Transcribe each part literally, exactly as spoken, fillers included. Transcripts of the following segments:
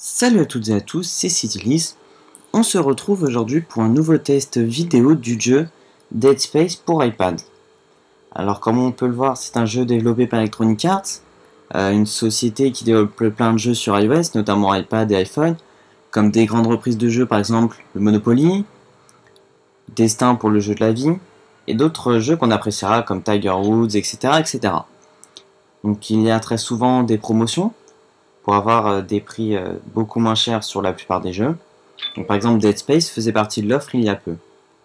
Salut à toutes et à tous, c'est Citylis. On se retrouve aujourd'hui pour un nouveau test vidéo du jeu Dead Space pour iPad. Alors comme on peut le voir, c'est un jeu développé par Electronic Arts, euh, une société qui développe plein de jeux sur iOS, notamment iPad et iPhone, comme des grandes reprises de jeux par exemple le Monopoly, Destin pour le jeu de la vie, et d'autres jeux qu'on appréciera comme Tiger Woods, et cetera, et cetera. Donc il y a très souvent des promotions pour avoir des prix beaucoup moins chers sur la plupart des jeux. Donc, par exemple, Dead Space faisait partie de l'offre il y a peu.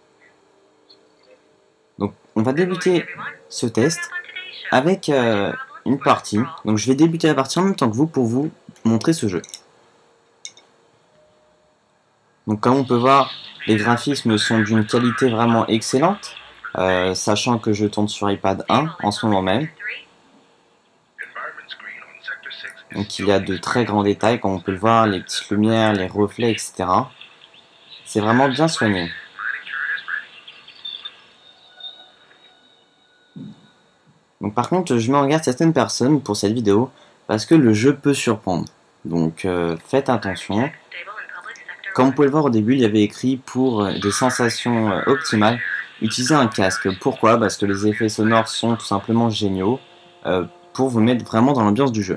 Donc, on va débuter ce test avec euh, une partie. Donc, je vais débuter la partie en même temps que vous pour vous montrer ce jeu. Donc, comme on peut voir, les graphismes sont d'une qualité vraiment excellente, euh, sachant que je tourne sur iPad un en ce moment même. Donc il y a de très grands détails, comme on peut le voir, les petites lumières, les reflets, et cetera. C'est vraiment bien soigné. Donc par contre, je mets en garde certaines personnes pour cette vidéo, parce que le jeu peut surprendre. Donc euh, faites attention. Comme vous pouvez le voir au début, il y avait écrit pour des sensations euh, optimales, utilisez un casque. Pourquoi? Parce que les effets sonores sont tout simplement géniaux, euh, pour vous mettre vraiment dans l'ambiance du jeu.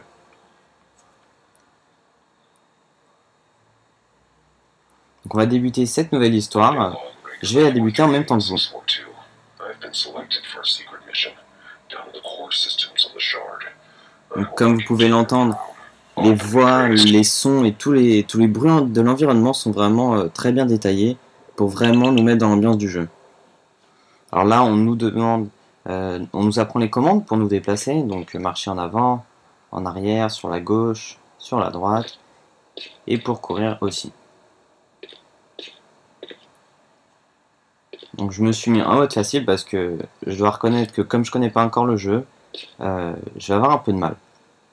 Donc on va débuter cette nouvelle histoire. Je vais la débuter en même temps que vous. Donc, comme vous pouvez l'entendre, les voix, les sons et tous les, tous les bruits de l'environnement sont vraiment euh, très bien détaillés pour vraiment nous mettre dans l'ambiance du jeu. Alors là, on nous demande, euh, on nous apprend les commandes pour nous déplacer, donc marcher en avant, en arrière, sur la gauche, sur la droite, et pour courir aussi. Donc je me suis mis en mode facile parce que je dois reconnaître que comme je connais pas encore le jeu, euh, je vais avoir un peu de mal.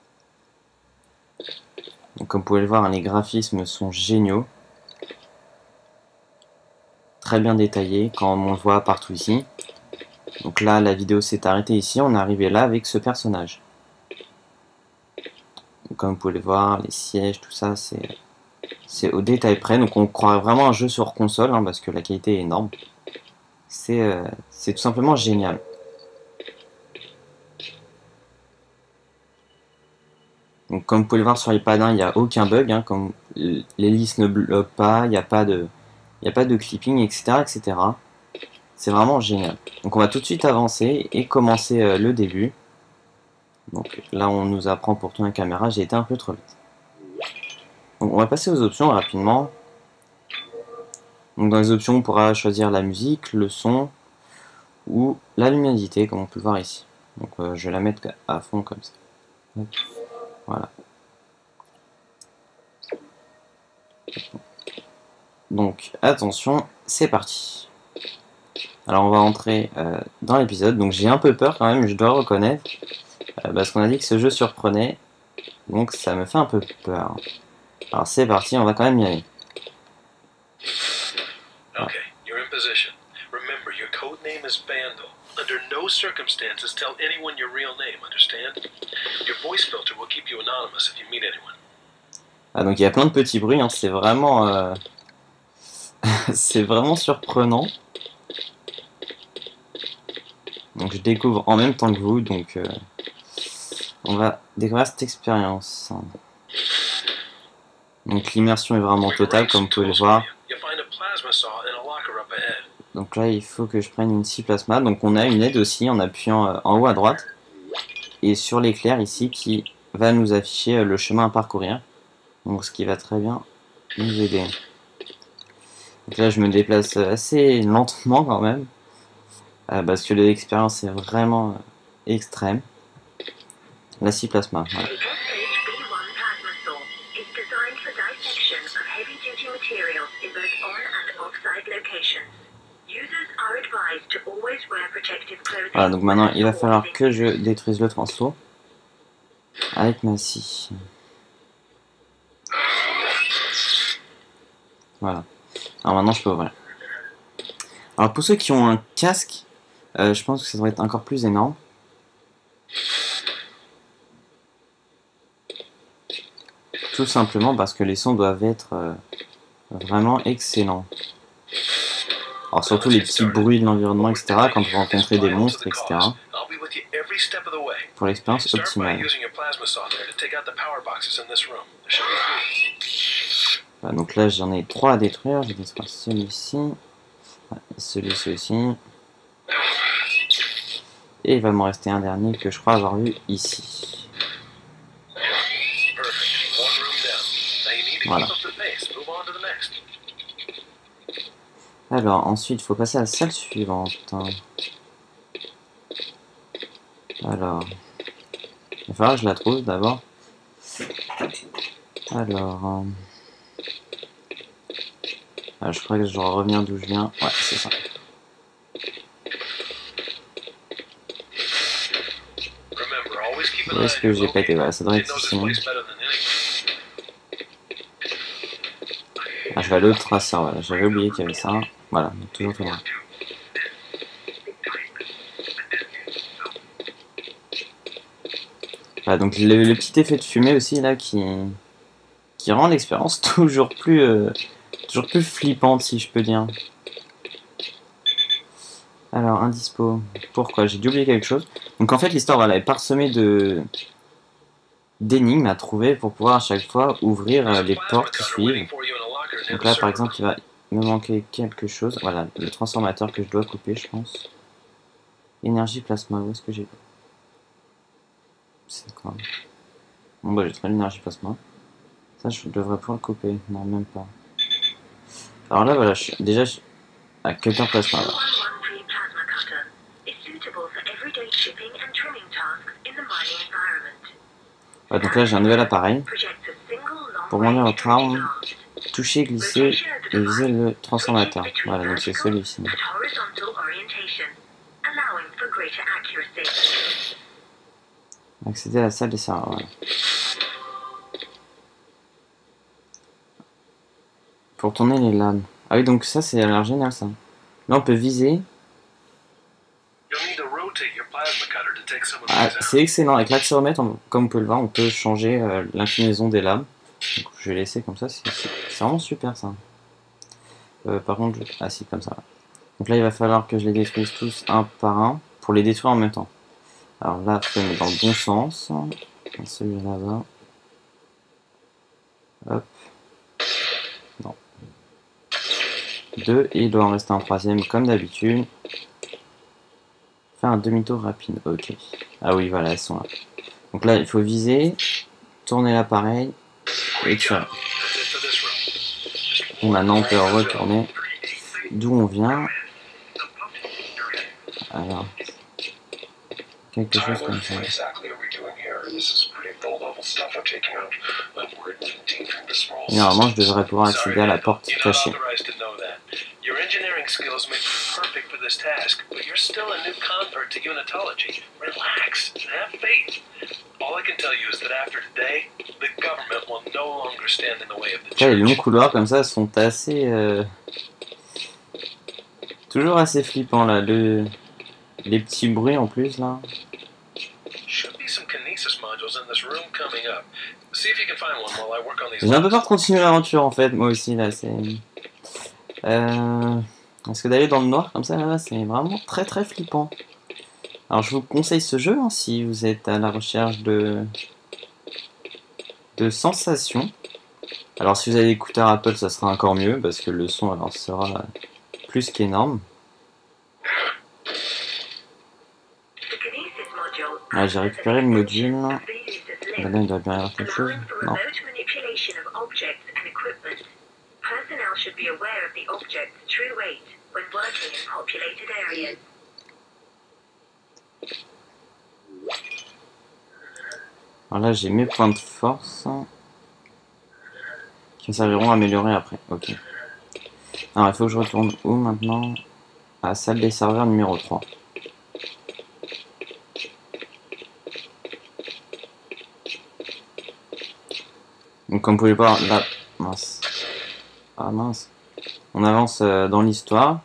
Donc comme vous pouvez le voir, les graphismes sont géniaux. Très bien détaillés, quand on le voit partout ici. Donc là, la vidéo s'est arrêtée ici, on est arrivé là avec ce personnage. Donc, comme vous pouvez le voir, les sièges, tout ça, c'est au détail près. Donc on croirait vraiment un jeu sur console, hein, parce que la qualité est énorme. C'est euh, tout simplement génial. Donc, comme vous pouvez le voir sur iPad un, il n'y a aucun bug, hein, comme l'hélice ne bloque pas, il n'y a pas de, il n'y a pas de clipping, et cetera, et cetera. C'est vraiment génial. Donc on va tout de suite avancer et commencer euh, le début. Donc là on nous apprend pour tourner la caméra, j'ai été un peu trop vite. Donc on va passer aux options rapidement. Donc dans les options on pourra choisir la musique, le son ou la luminosité comme on peut le voir ici. Donc euh, je vais la mettre à fond comme ça. Voilà. Donc attention, c'est parti. Alors on va entrer euh, dans l'épisode. Donc j'ai un peu peur quand même, je dois reconnaître, euh, parce qu'on a dit que ce jeu surprenait. Donc ça me fait un peu peur. Alors c'est parti, on va quand même y aller. Okay, you're in position. Remember, your code name is Vandal. Under no circumstances tell anyone your real name, understand? Your voice filter will keep you anonymous if you meet anyone. Ah donc il y a plein de petits bruits, hein, c'est vraiment... Euh... c'est vraiment surprenant. Donc je découvre en même temps que vous, donc... Euh... on va découvrir cette expérience. Donc l'immersion est vraiment totale, comme vous pouvez le voir. Donc là, il faut que je prenne une scie plasma. Donc on a une aide aussi en appuyant en haut à droite. Et sur l'éclair ici qui va nous afficher le chemin à parcourir. Donc ce qui va très bien nous aider. Donc là, je me déplace assez lentement quand même. Parce que l'expérience est vraiment extrême. La scie plasma, voilà. Voilà, donc maintenant il va falloir que je détruise le transfo avec ma scie. Voilà. Alors maintenant je peux ouvrir. Alors pour ceux qui ont un casque, euh, je pense que ça devrait être encore plus énorme. Tout simplement parce que les sons doivent être euh, vraiment excellents. Alors surtout les petits bruits de l'environnement, et cetera, quand vous rencontrez des monstres, et cetera. Pour l'expérience optimale. Voilà, donc là j'en ai trois à détruire, je vais détruire celui-ci, celui-ci aussi. Et il va m'en rester un dernier que je crois avoir vu ici. Voilà. Alors ensuite il faut passer à la salle suivante. Alors, il va falloir que je la trouve d'abord. Alors, euh... ah, je crois que je dois revenir d'où je viens. Ouais, c'est ça. Où est-ce que j'ai pas été? Voilà, ça devrait être ici. Ah, je vais aller au traceur, voilà. J'avais oublié qu'il y avait ça. Voilà, donc toujours tout loin. Voilà, donc le, le petit effet de fumée aussi là qui, qui rend l'expérience toujours plus euh, toujours plus flippante, si je peux dire. Alors, indispo. Pourquoi? J'ai dû oublier quelque chose. Donc en fait l'histoire voilà, est parsemée de d'énigmes à trouver pour pouvoir à chaque fois ouvrir euh, les portes qui suivent. Donc là par exemple il va me manquer quelque chose. Voilà, le transformateur que je dois couper je pense. Énergie plasma, où est-ce que j'ai... C'est quoi? Bon bah j'ai trouvé l'énergie plasma. Ça je devrais pouvoir le couper. Non même pas. Alors là voilà, je suis déjà je... à cutter plasma là. Ouais, donc là j'ai un nouvel appareil. Pour monter votre arme, toucher, glisser et viser le transformateur. Voilà, donc c'est celui-ci. Accéder à la salle des serveurs. Voilà. Pour tourner les lames. Ah oui, donc ça c'est à l'air génial ça. Là on peut viser. Ah, c'est excellent. Avec l'accéléromètre, comme vous pouvez le voir, on peut changer euh, l'inclinaison des lames. Donc, je vais laisser comme ça. C'est vraiment super ça. Euh, par contre, je... ah si, comme ça. Donc là, il va falloir que je les détruise tous un par un pour les détruire en même temps. Alors là, je peux mettre dans le bon sens. Celui là-bas. Hop. Non. Deux. Et il doit en rester un troisième comme d'habitude. Faire un demi-tour rapide. Ok. Ah oui, voilà, elles sont là. Donc là, il faut viser, tourner l'appareil et tirer. Et maintenant, on peut retourner d'où on vient. Alors, quelque chose comme ça. Et normalement, je devrais pouvoir accéder à la porte cachée. Your engineering skills make you perfect for this task, but you're still a new convert to unitology. Relax and have faith. All I can tell you is that after today, the government will no longer stand in the way of the church. Les longs couloirs comme ça sont assez... Euh... toujours assez flippants là. Le... Les petits bruits en plus là. J'ai un peu peur de continuer l'aventure en fait, moi aussi là. C'est... Euh, parce que d'aller dans le noir comme ça, là, c'est vraiment très très flippant. Alors je vous conseille ce jeu hein, si vous êtes à la recherche de de sensations. Alors si vous avez l'écouteur Apple, ça sera encore mieux parce que le son alors sera plus qu'énorme. Ah, j'ai récupéré le module. Là, il doit bien y avoir quelque chose. Non. Personnel should be aware of the object's true weight when working in populated areas. Alors là, j'ai mes points de force qui me serviront à améliorer après. Ok. Alors, il faut que je retourne où maintenant? À la salle des serveurs numéro trois. Donc, comme vous pouvez voir, là... Mince. Ah mince. On avance euh, dans l'histoire.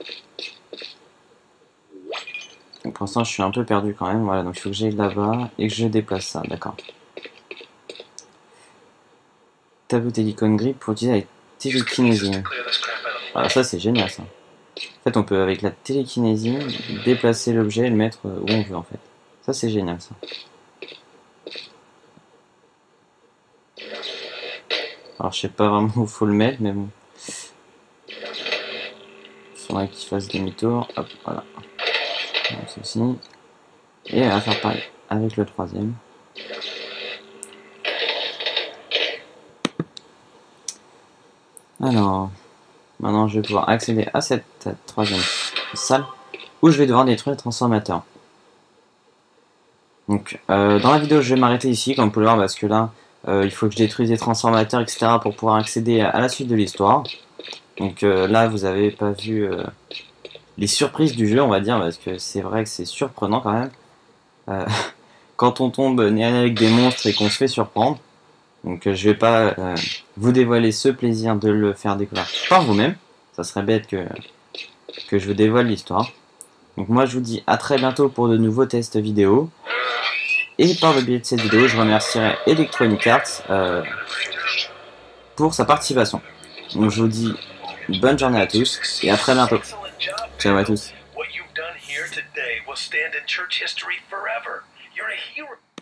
Pour l'instant, je suis un peu perdu quand même. Voilà, donc il faut que j'aille là-bas et que je déplace ça. D'accord. tapoter l'icône gris pour utiliser la télékinésie. Alors ça c'est génial ça. En fait on peut avec la télékinésie déplacer l'objet et le mettre où on veut en fait. Ça c'est génial ça. Alors je sais pas vraiment où faut le mettre mais bon. Il faudrait qu'il fasse demi-tour. Hop voilà. Donc ceci. Et on va faire pareil avec le troisième. Alors, maintenant je vais pouvoir accéder à cette troisième salle où je vais devoir détruire le transformateur. Donc, euh, dans la vidéo, je vais m'arrêter ici, comme vous pouvez le voir, parce que là, euh, il faut que je détruise les transformateurs, et cetera pour pouvoir accéder à la suite de l'histoire. Donc euh, là, vous n'avez pas vu euh, les surprises du jeu, on va dire, parce que c'est vrai que c'est surprenant quand même. Euh, quand on tombe nez à nez avec des monstres et qu'on se fait surprendre. Donc euh, je vais pas euh, vous dévoiler ce plaisir de le faire découvrir par vous-même. Ça serait bête que, que je vous dévoile l'histoire. Donc moi je vous dis à très bientôt pour de nouveaux tests vidéo. Et par le biais de cette vidéo, je remercierai Electronic Arts euh, pour sa participation. Donc je vous dis bonne journée à tous et à très bientôt. Ciao à tous.